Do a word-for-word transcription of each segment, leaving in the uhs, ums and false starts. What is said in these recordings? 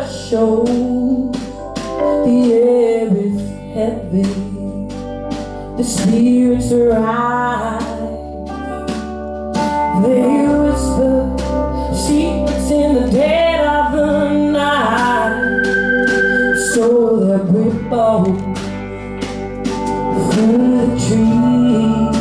shows. The air is heavy, the spirits rise. They whisper secrets in the dead of the night. So they ripple through the trees.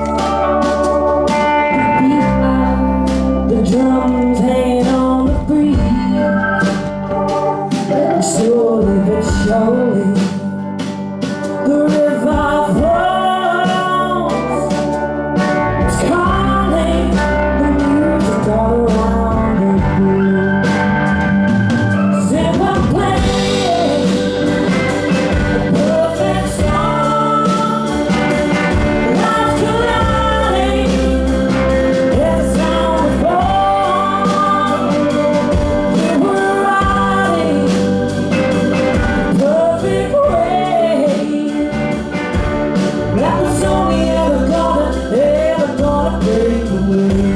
Behind the drums hanging on the breeze. And slowly but surely the river flows. It's calling the music all around the blue. Simple playing the perfect song. Life's colliding as the sound was born. We were riding the perfect wave. That was only ever gonna, ever gonna break away.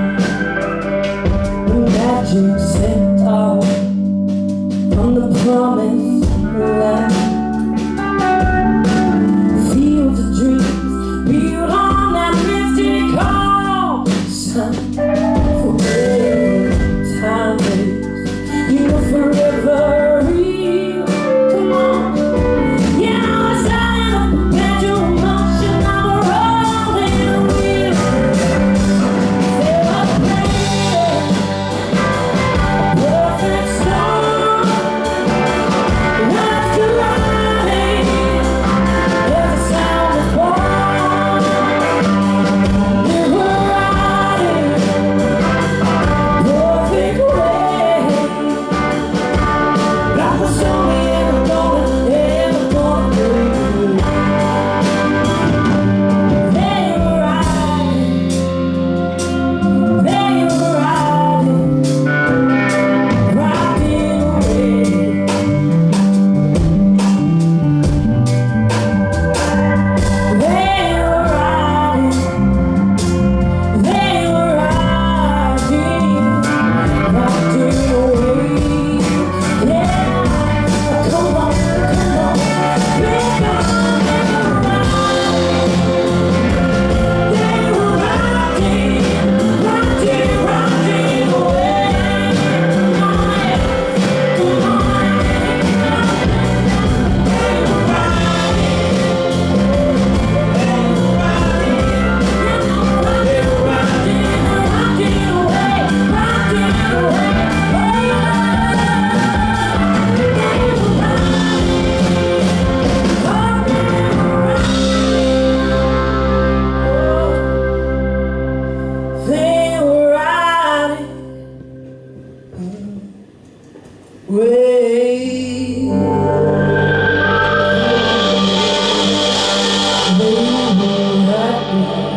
The magic set off from the promised land. Fields of dreams built on that mystic calm sun. Forever time waits, you know forever real. Come on. Yeah, I was out in a perpetual motion of a rolling wheel. They were playing a perfect song. Life's colliding as the sound was born. We were riding perfect wave. That was only ever gonna, ever gonna break away. They were riding, they were riding, riding away. They were riding, they were riding, riding away. Yeah, come on, come on, baby, they were riding, they were riding, riding, riding away. Come on, come on, they were riding, they were riding, riding away, riding away. They were riding away. They were riding